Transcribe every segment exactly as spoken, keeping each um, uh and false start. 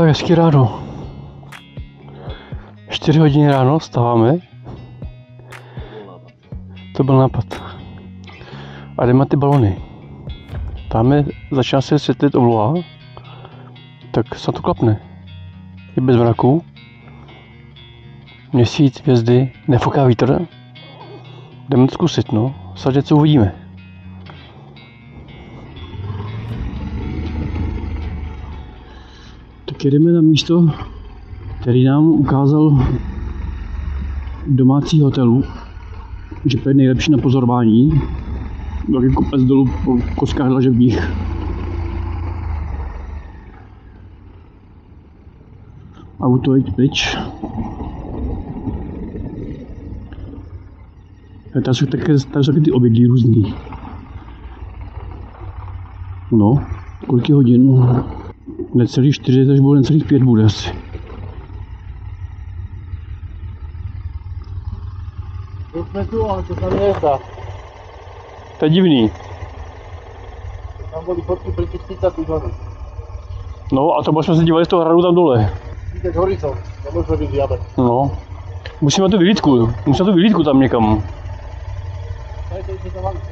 Tak hezky ráno. čtyři hodiny ráno vstáváme. To byl nápad. A jdeme ty balony. Tam začíná se světlit obloha. Tak se to klapne. Je bez mraku. Měsíc, hvězdy, nefoká vítr. Jdeme to zkusit, no. Sadě, co uvidíme. Tak jedeme na místo, který nám ukázal domácí hotelu, že je nejlepší na pozorování. Velký kopec dolů po koskách dlažebních. Auto jít pryč. Tady jsou také, tady jsou taky ty obydlí různý. No, kolik je hodin? Necelých čtyři, takže bude necelých pět bude asi. To jsme tu, ale to tam je zda. To je divný. Tam byly fotky pro těch třicet hodin. No a to jsme se dívali z toho hradu tam dole. Vidět horizont, nemůžeme být jabe. No. Musíme tu vyhlídku, musíme tu vyhlídku tam někam. Tady to je tam mám.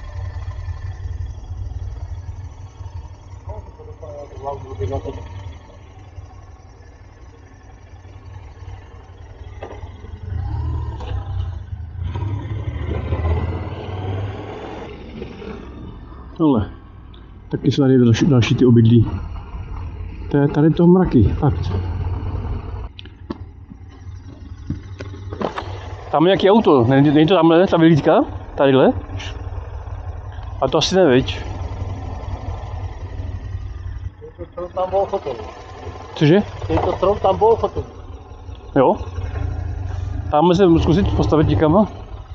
Tohle. Taky jsou tady další, další ty obydlí. To je tady toho mraky, fakt. Tam je nějaký auto, není to tamhle, ta vyhlídka? Tadyhle? A to asi nevíš. Tento strom tam byl hotel. Cože? Tento strom tam byl hotel. Jo. Tam se zkusit postavit někam.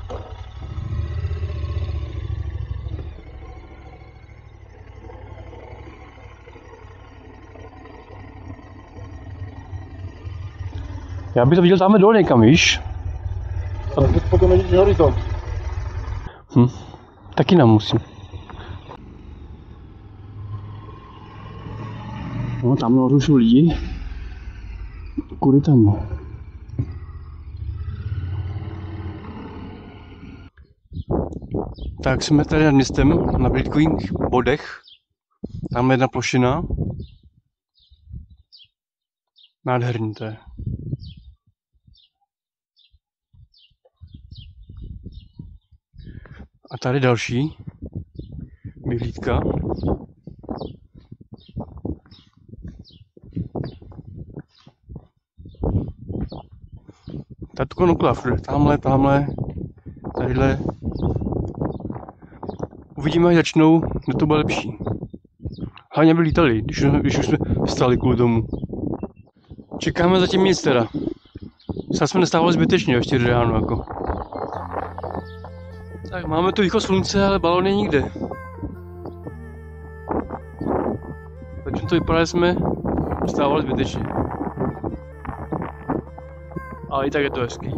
Já bych to viděl tamhle dole někam, víš? Ale teď potom vidíš horizont. Hm. Taky nám musím. No, tam nahoru jsou lidi. Kudy tam. Tak jsme tady nad městem, na vyhlídkových bodech. Tam je jedna plošina. Nádherný to je. A tady další vyhlídka. Tady to konopla všude, tamhle, tamhle, tadyhle. Uvidíme, až začnou, kde to bude lepší. Hlavně by lítali, když, když už jsme vstali kvůli tomu. Čekáme zatím nic teda. Snad jsme nestávali zbytečně ještě ráno jako. Tak máme tu východ slunce, ale balon je nikde. Začím to vypadá, že jsme vstávali zbytečně. Ale i tak je to hezký.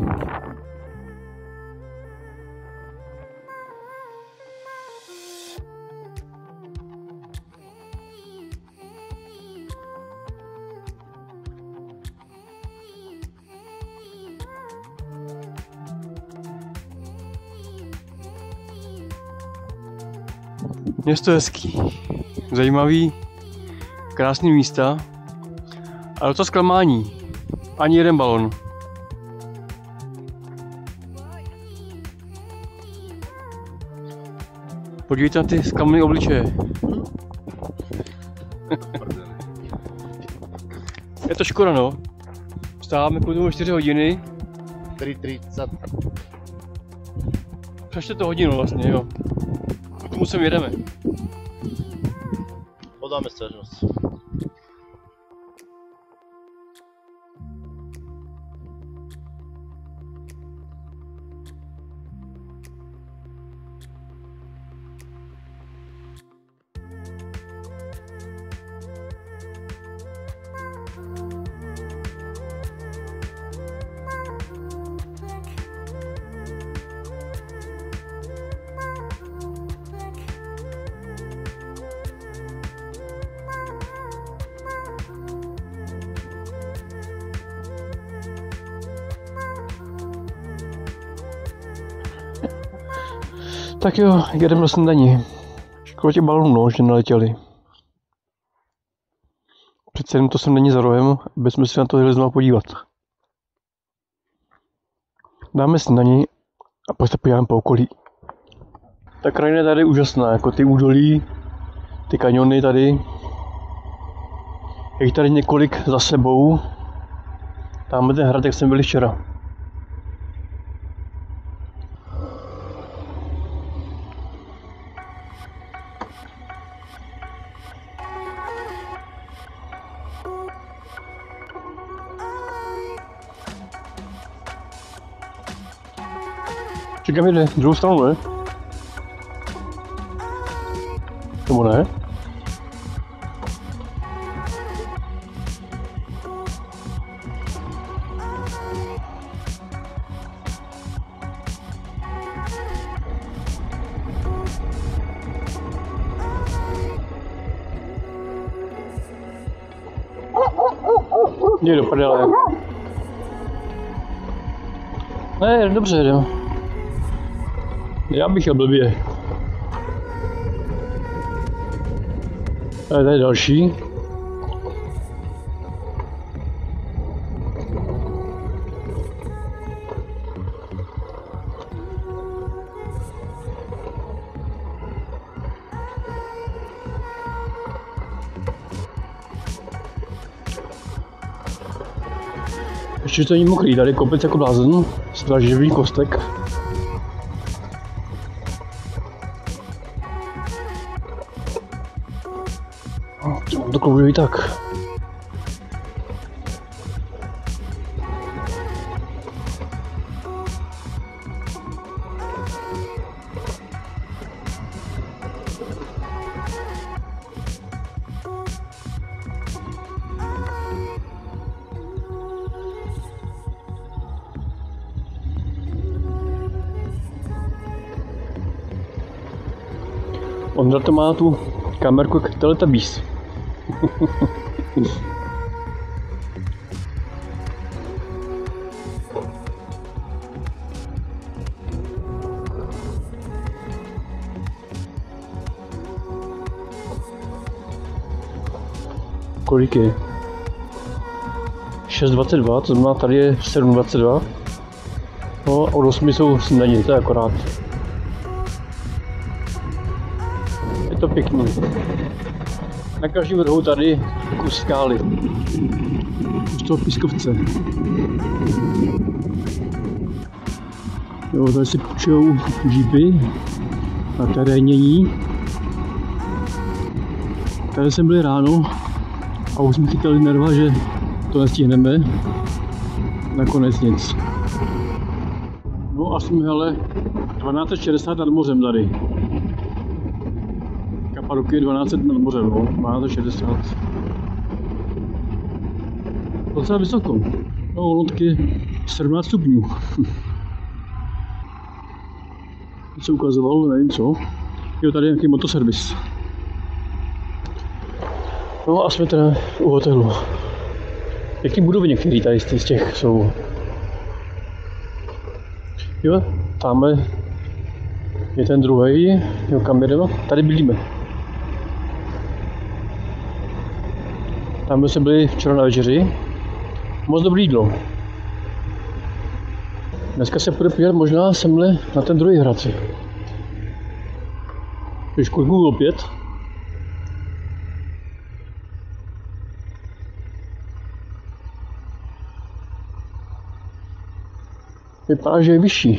Město je hezký, zajímavý, krásný místa, ale to zklamání, ani jeden balon. Podívejte na ty zklamané obličeje. Je to škoda, no. Vstáváme kvůli tomu čtyři hodiny. tři třicet. Přeště to hodinu vlastně, jo. K tomu sem jedeme. Podáme stěžnost. Tak jo, jedeme na snídani. Škoda těch balonů, no, že neletěli. Přece jenom to sem není za rohem, abychom si na to jeli znovu podívat. Dáme snídani a pak se podíváme po okolí. Ta krajina je tady úžasná, jako ty údolí, ty kaniony tady. Je jich tady několik za sebou. Tamhle ten hrad, jak jsme byli včera. Čekám, jde druhou stranu, ne? Nebo ne? Jde do prdele. Ne, dobře jdem. Já bych jel blbě. Tady, tady další. Ještě to není mokrý, tady kopec jako blázen, živý kostek. To kloubuje i tak. Ondra to má tu kamerku jak Teletubbies. Kolik je? šest dvacet dva, to znamená tady je sedm dvacet dva. No a od osmi jsou snídaně, to je akorát. Je to pěkný. Na každém rohu tady kus skály. Už toho pískovce. Jo, tady si půjčujou jeepy na terénění. Tady jsme byli ráno a už jsme chytali nerva, že to nestihneme. Nakonec nic. No a jsme hele dvanáct šedesát nad mořem tady. Kapadoky dvanáct nad mořem, no, dvanáct šedesát. Docela vysoko. No, ono taky sedmnáct stupňů. Co ukazoval, nevím co. Jo, tady je nějaký motoservis. No a jsme teda u hotelu. Jaký budovy některý tady z těch jsou? Jo, tamhle je ten druhý, jo, kam jdeme? Tady bydlíme. Tam jsme byli včera na večeři. Moc dobrý jídlo. Dneska se půjde podívat možná semhle na ten druhý hrad. Když kouknu opět. Vypadá, že je vyšší.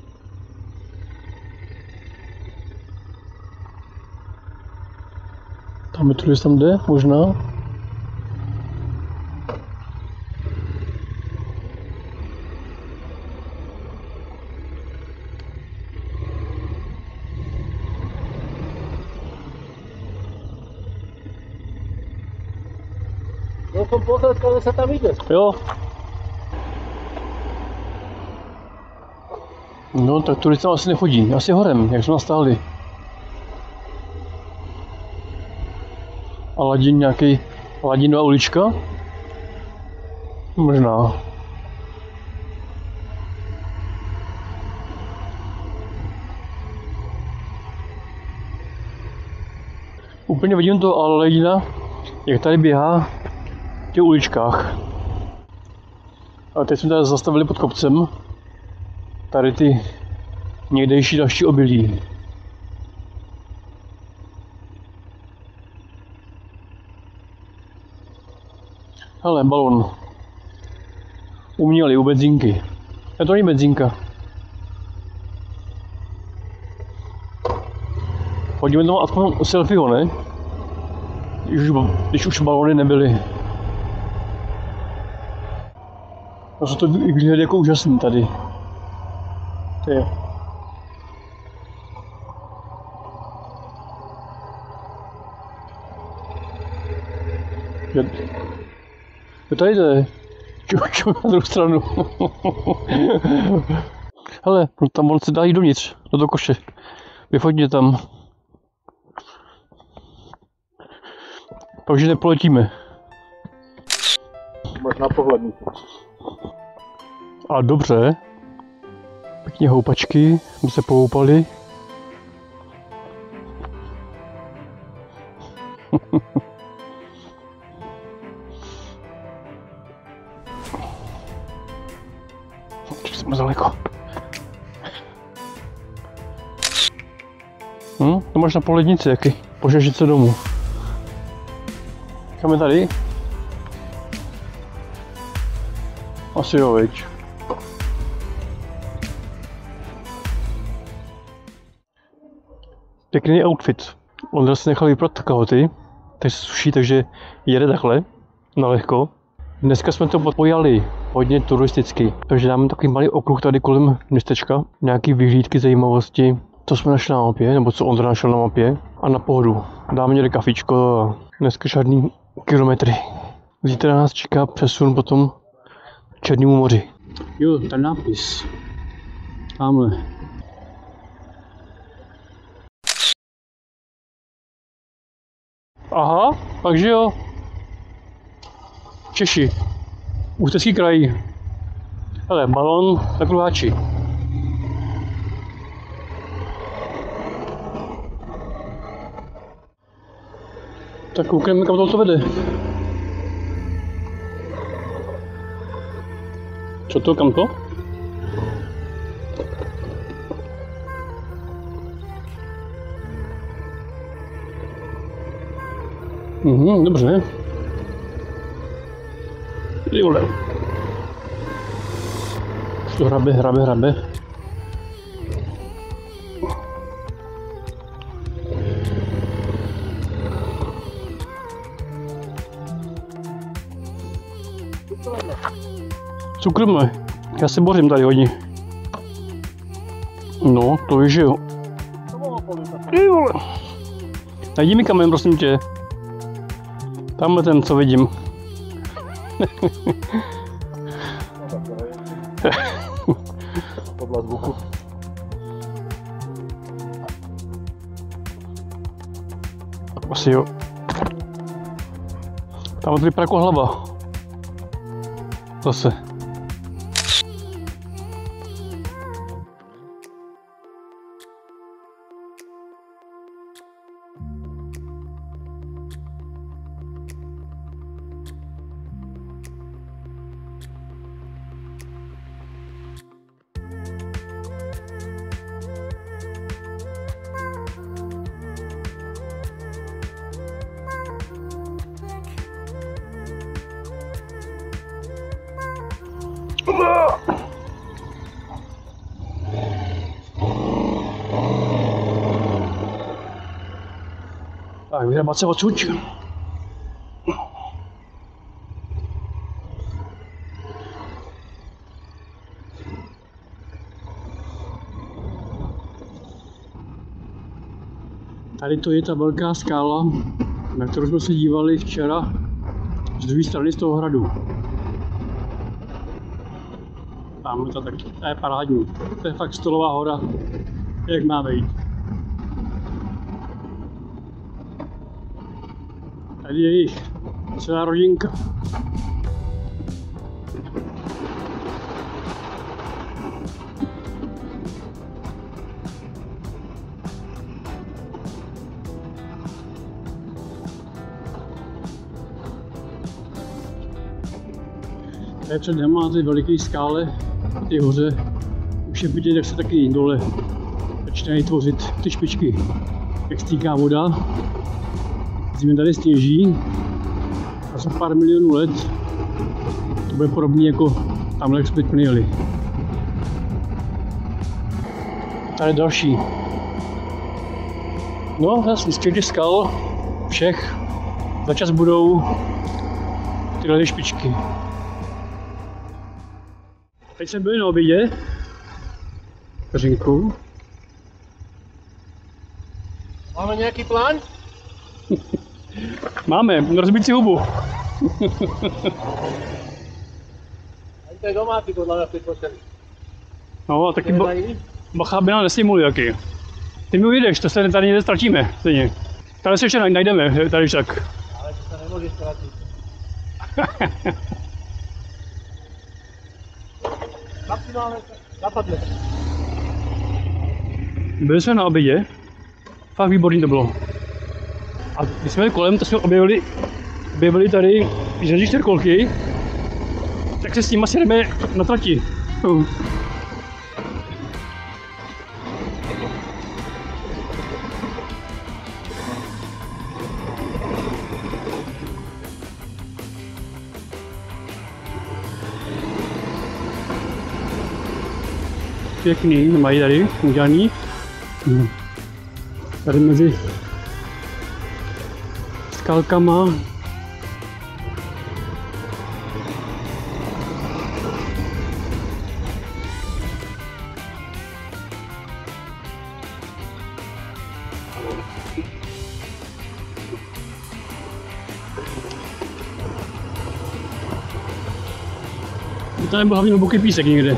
Tam je turist, tam jde, možná. No to pozor, když se tam jde. Jo. No tak turisté asi nechodí, asi horem, jak jsme nastáli. A Ladin nějaký, Ladinová ulička? Možná. úplně vidím to Alejdina, jak tady běhá v těch uličkách. A teď jsme tady zastavili pod kopcem. Tady ty někdejší další obilí. Hele, balon. Umělý u benzínky. Je to není benzínka. Hodíme tomu aspoň selfieho, ne? Když už, když už balony nebyly. A co to vyglídá jako úžasný tady. To je. Jo, tady to je. Čuču na druhou stranu. Hele, no tam on se dá jít dovnitř, do toho koše. Vyfoťte tam. Takže nepoletíme. Možná pohlední. A dobře. Pěkně houpačky, my se pohoupali. Jsme daleko. Hm, to máš na polednici, jaký? Požežit se domů. Kam je tady? Asi jo, viď. Pěkný outfit. On zase nechal vyprat kalhoty, takže se suší, takže jede takhle, na lehko. Dneska jsme to pojali hodně turisticky, takže dáme takový malý okruh tady kolem městečka, nějaký vyhlídky, zajímavosti, co jsme našli na mapě, nebo co Ondra našel na mapě, a na pohodu. Dáme někde kafičko a dneska žádný kilometry. Zítra nás čeká přesun potom k Černému moři. Jo, ten nápis. Tamhle. Aha, takže jo. Češi. Ústecký kraj. Hele, balon na kruháči. Tak koukneme, kam to vede. Co to, kam to? Mhm, dobře. Ty vole. Už to hrabe, hrabe, hrabe. Cukrme. Já se bořím tady hodně. No, to víš, že jo. Ty vole. Najdi mi kamen, prosím tě. Tamhle ten, co vidím. Podle zvuku. Asi jo. Tam to vypadá jako hlava. Zase. Tak, vyhrabat se odsud. Tady to je ta velká skála, na kterou jsme se dívali včera z druhé strany z toho hradu. Tam je to tak, to je parádní. To je fakt stolová hora, jak má být. Tady je jich celá rodinka. Tady před náma na té veliké skále, ty hoře, už je vidět, jak se taky dole začínají tvořit ty špičky. Jak stýká voda, zima tady sněží a za pár milionů let to bude podobné jako tamhle, jak jsme teď jeli. Tady další. No, zase z těch skal všech za čas budou tyhle špičky. Teď jsme byli na obědě, Peřinku. Máme nějaký plán? Máme, rozbít si hubu. Ani to je domácí podle mě ty fočely. No a taky ba bacha, aby nám nestimulují jaký. Ty mi ujdeš, to se tady někde ztratíme stejně. Tady se ještě najdeme, tady však. Ale to se nemůžeš ztratit. Maximálně napadne. Byli jsme na obědě, fakt výborný to bylo. A když jsme jeli kolem, to jsme objevili, objevili tady železní čtyřkolky, tak se s nimi asi jdeme na trati. Uh. Pěkný, mají tady udělaný. Tady mezi skalkama. Tady byl hlavně hluboký písek někde.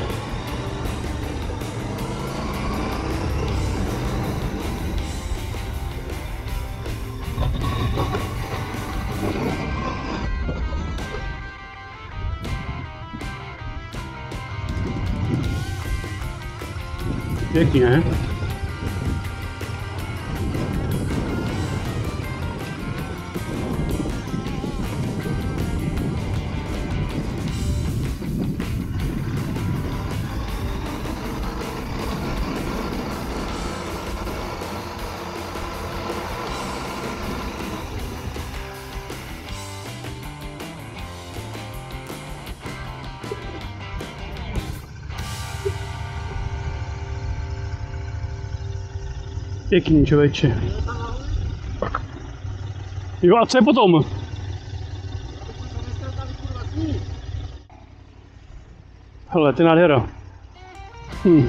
Pěkný, ne? Pěkný, člověče. Jo, a co je potom? Hele, to je nádhera. Hm.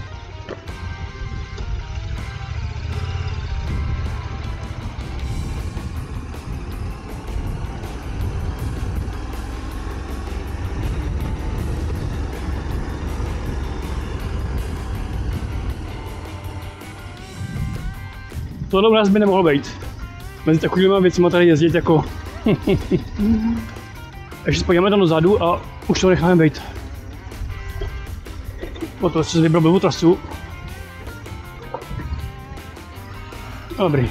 Tohle u nás by nemohlo být. Mezi takovými věcmi tady jezdit jako... Ještě spojíme tam dozadu a už to necháme být. O to se vybral blbou trasu. Dobrý.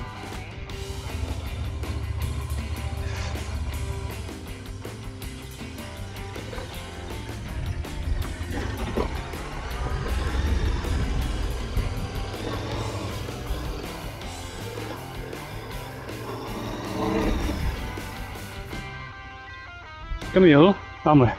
Kam jel? Tamhle.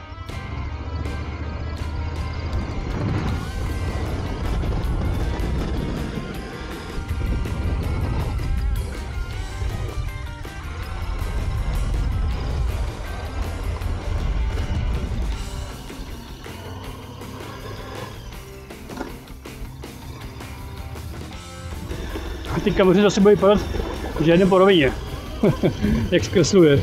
A ty kameři zase budou vypadat, že jedem po rovině. Jak zkresluje.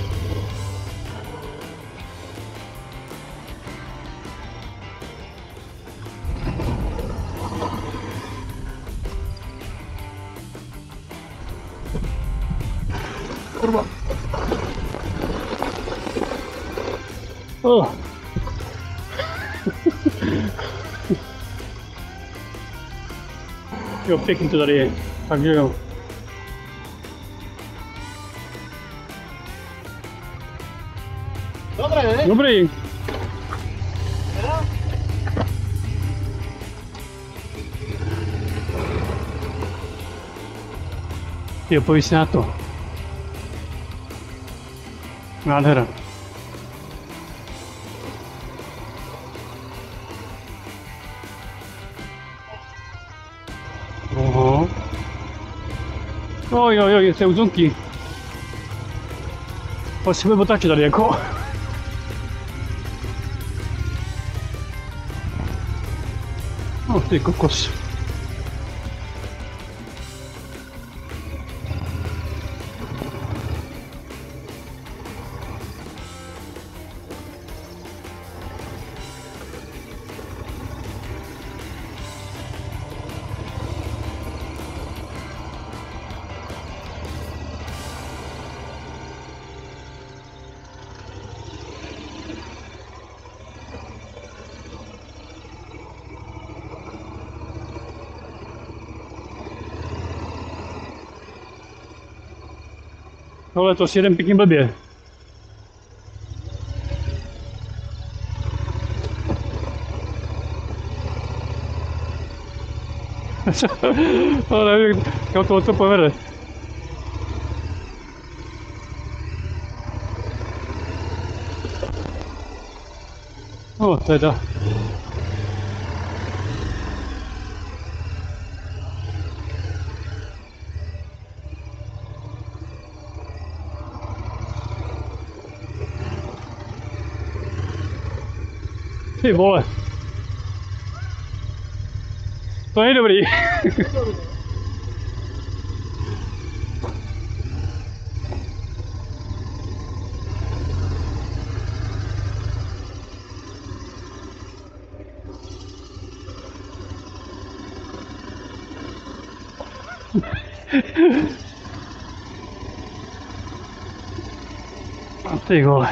Kurva. Oh. Jo, pěkný to tady je. Takže jo. Dobré, ne? Dobrý. Jo, povíš si na to. Nádhera. Oho. Oj, oj, oj, to je uzunky. Pojď si budeme otáčet tady jako. No, ty kokos. Tohle to si jeden pěkně blbě. Ale nevím, kam tohle to povede. No teda. Ty vole. To je dobrý. A ty vole.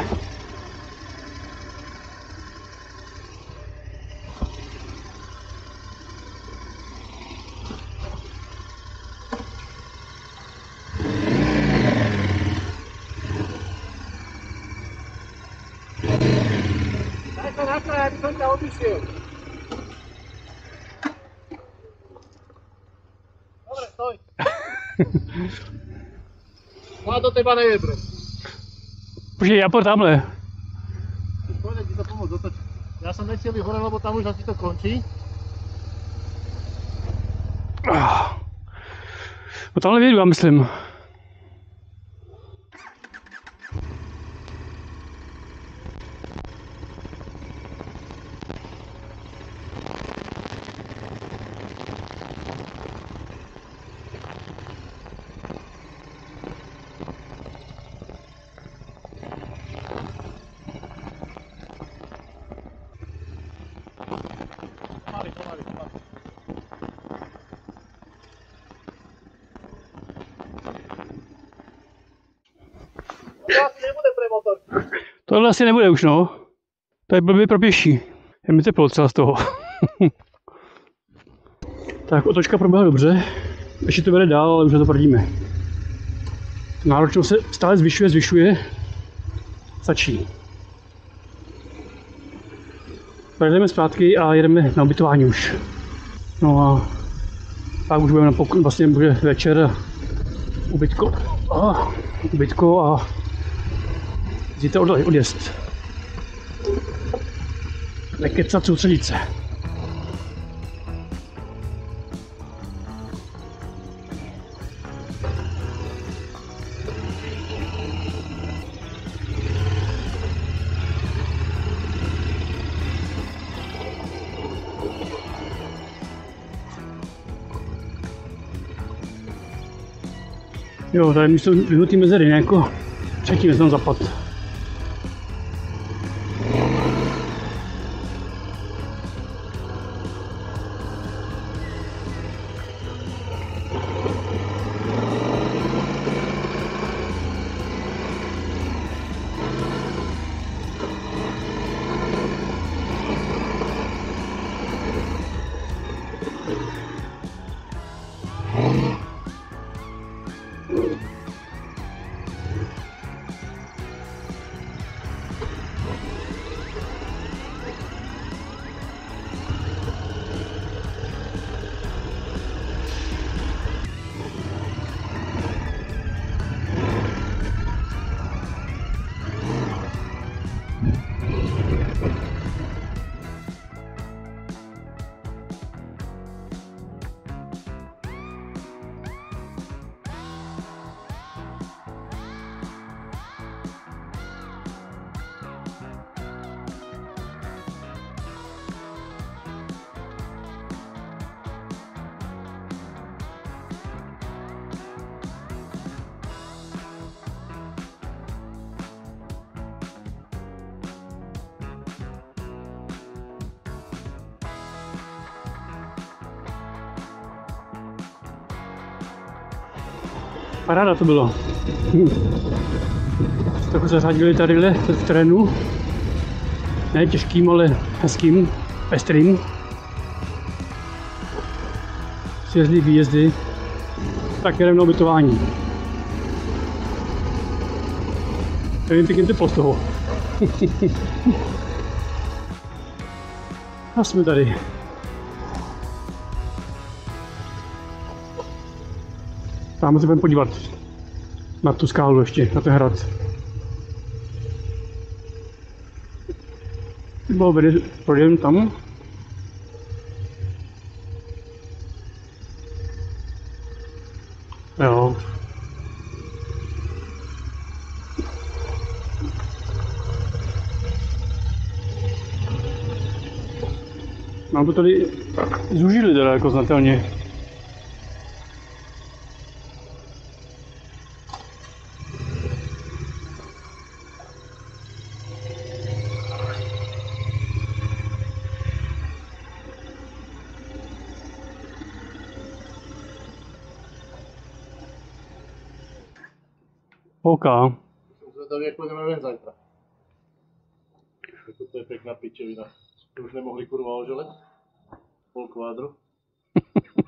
Nakládat, jsem tě obyšil. Dobre, stoj. Má do teba nejebre. Počkej, já půjdu tamhle. Pojďme ti to pomoct dotočit. Já jsem nechtěl jít hore, lebo tam už asi to končí. No tamhle vědu, já myslím. Pomaly, pomaly, pomaly. To asi nebude pre motor. Tohle asi nebude už, no. To je blbě pro pěší. Je mi teplo docela z toho. Tak, otočka proběhla dobře. Ještě to vede dál, ale už na to prdíme. Náročnost se stále zvyšuje, zvyšuje. Stačí. Projedeme zpátky a jedeme na ubytování už. No a pak už budeme na pokoj, vlastně bude večer a ubytko. A, ubytko a zítra odjezd. Nekecat, soustředit se. Jo, tady místo vyhnutý mezery, jako předtím jsem zapad. Paráda to bylo. Trochu zařadili tadyhle v terénu. Ne těžkým, ale hezkým, pestrým. Sjezdí výjezdy. Tak jedeme na ubytování. Nevím, pěkně teplo z toho. A jsme tady. Tam se budeme podívat na tu skálu ještě, na ten hrad. Bylo vede, projdeme tam. Jo. Nám to tady zúžili teda jako znatelně. OK. Jsem zvedavý, jak půjdeme ven zajtra. Jako to je pěkná pičovina. To už nemohli kurva oželet. Pol kvádru.